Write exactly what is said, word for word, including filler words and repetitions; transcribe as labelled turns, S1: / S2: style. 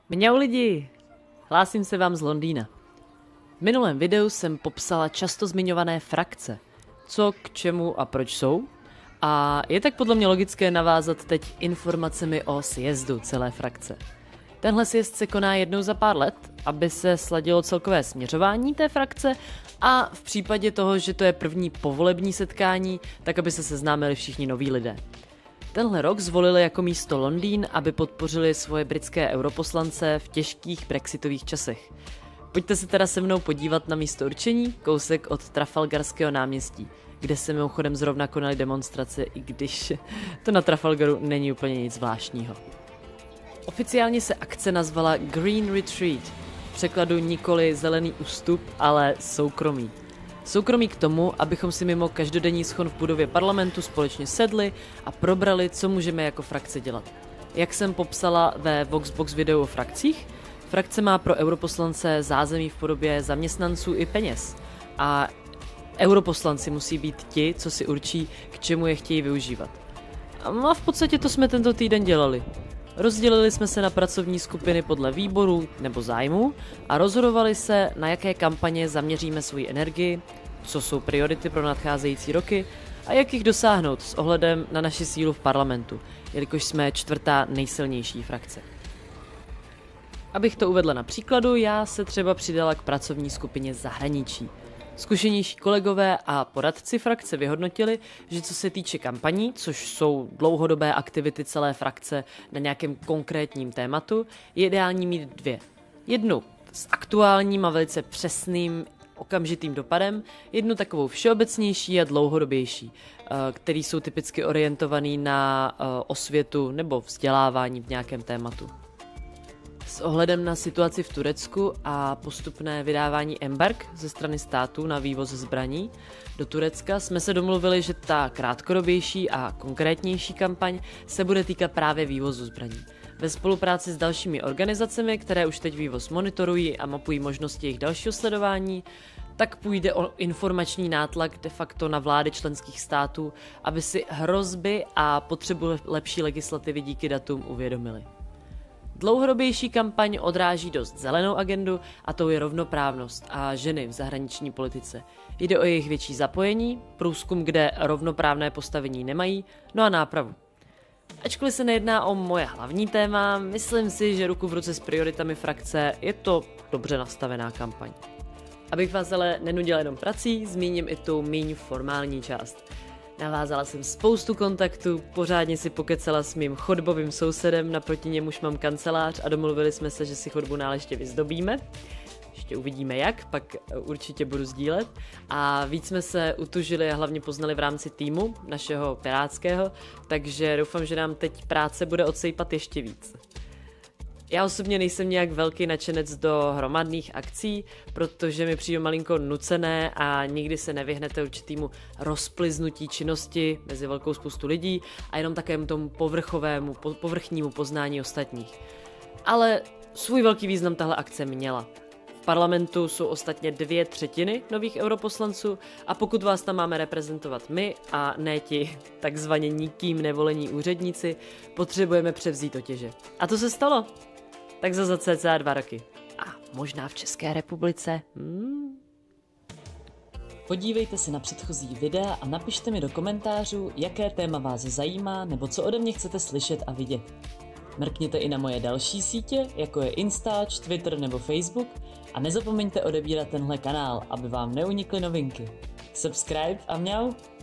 S1: Mňau lidi, hlásím se vám z Londýna. V minulém videu jsem popsala často zmiňované frakce, co, k čemu a proč jsou, a je tak podle mě logické navázat teď informacemi o sjezdu celé frakce. Tenhle sjezd se koná jednou za pár let, aby se sladilo celkové směřování té frakce a v případě toho, že to je první povolební setkání, tak aby se seznámili všichni noví lidé. Tenhle rok zvolili jako místo Londýn, aby podpořili svoje britské europoslance v těžkých brexitových časech. Pojďte se teda se mnou podívat na místo určení, kousek od Trafalgarského náměstí, kde se mimochodem zrovna konaly demonstrace, i když to na Trafalgaru není úplně nic zvláštního. Oficiálně se akce nazvala Green Retreat, v překladu nikoli zelený ústup, ale soukromý. Soukromí k tomu, abychom si mimo každodenní schon v budově parlamentu společně sedli a probrali, co můžeme jako frakce dělat. Jak jsem popsala ve Voxbox videu o frakcích, frakce má pro europoslance zázemí v podobě zaměstnanců i peněz. A europoslanci musí být ti, co si určí, k čemu je chtějí využívat. A v podstatě to jsme tento týden dělali. Rozdělili jsme se na pracovní skupiny podle výborů nebo zájmů a rozhodovali se, na jaké kampaně zaměříme svoji energii, co jsou priority pro nadcházející roky a jak jich dosáhnout s ohledem na naši sílu v parlamentu, jelikož jsme čtvrtá nejsilnější frakce. Abych to uvedla na příkladu, já se třeba přidala k pracovní skupině zahraničí. Zkušenější kolegové a poradci frakce vyhodnotili, že co se týče kampaní, což jsou dlouhodobé aktivity celé frakce na nějakém konkrétním tématu, je ideální mít dvě. Jednu s aktuálním a velice přesným okamžitým dopadem, jednu takovou všeobecnější a dlouhodobější, který jsou typicky orientovaný na osvětu nebo vzdělávání v nějakém tématu. S ohledem na situaci v Turecku a postupné vydávání embarg ze strany států na vývoz zbraní do Turecka jsme se domluvili, že ta krátkodobější a konkrétnější kampaň se bude týkat právě vývozu zbraní. Ve spolupráci s dalšími organizacemi, které už teď vývoz monitorují a mapují možnosti jejich dalšího sledování, tak půjde o informační nátlak de facto na vlády členských států, aby si hrozby a potřebu lepší legislativy díky datům uvědomili. Dlouhodobější kampaň odráží dost zelenou agendu a tou je rovnoprávnost a ženy v zahraniční politice. Jde o jejich větší zapojení, průzkum, kde rovnoprávné postavení nemají, no a nápravu. Ačkoliv se nejedná o moje hlavní téma, myslím si, že ruku v ruce s prioritami frakce je to dobře nastavená kampaň. Abych vás ale nenudila jenom prací, zmíním i tu míň formální část. Navázala jsem spoustu kontaktů, pořádně si pokecala s mým chodbovým sousedem, naproti němuž mám kancelář a domluvili jsme se, že si chodbu náležitě vyzdobíme. Ještě uvidíme jak, pak určitě budu sdílet. A víc jsme se utužili a hlavně poznali v rámci týmu našeho pirátského, takže doufám, že nám teď práce bude odsejpat ještě víc. Já osobně nejsem nějak velký nadšenec do hromadných akcí, protože mi přijde malinko nucené a nikdy se nevyhnete určitýmu rozplyznutí činnosti mezi velkou spoustu lidí a jenom takovému tomu povrchovému, povrchnímu poznání ostatních. Ale svůj velký význam tahle akce měla. V parlamentu jsou ostatně dvě třetiny nových europoslanců a pokud vás tam máme reprezentovat my a ne ti takzvaně nikým nevolení úředníci, potřebujeme převzít otěže. A to se stalo. Tak za cca dva roky. A možná v České republice. Hmm.
S2: Podívejte se na předchozí videa a napište mi do komentářů, jaké téma vás zajímá nebo co ode mě chcete slyšet a vidět. Mrkněte i na moje další sítě, jako je Instač, Twitter nebo Facebook a nezapomeňte odebírat tenhle kanál, aby vám neunikly novinky. Subscribe a mňau!